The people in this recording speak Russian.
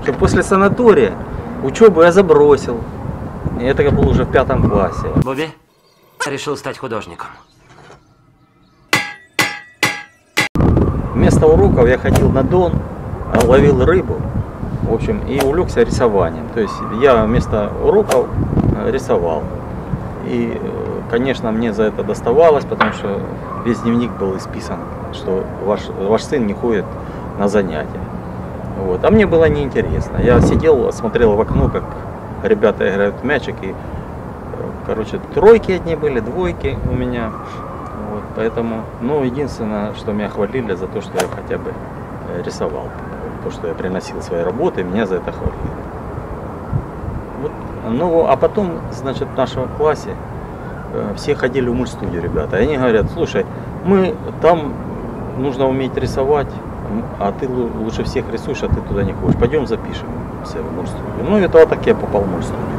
что после санатория учебу я забросил. И это я был уже в 5 классе. Бобби решил стать художником. Вместо уроков я ходил на Дон, ловил рыбу, в общем, и увлекся рисованием. То есть я вместо уроков рисовал. И, конечно, мне за это доставалось, потому что весь дневник был исписан, что ваш сын не ходит на занятия. Вот. А мне было неинтересно. Я сидел, смотрел в окно, как ребята играют в мячик, и, короче, тройки одни были, двойки у меня. Вот, поэтому, ну, единственное, что меня хвалили за то, что я хотя бы рисовал. То, что я приносил свои работы, меня за это хвалили. Вот. Ну, а потом, значит, в нашем классе все ходили в мультстудию, ребята. И они говорят: слушай, мы там нужно уметь рисовать, а ты лучше всех рисуешь, а ты туда не ходишь. Пойдем запишем в мультстудию. Ну, это вот так я попал в мультстудию.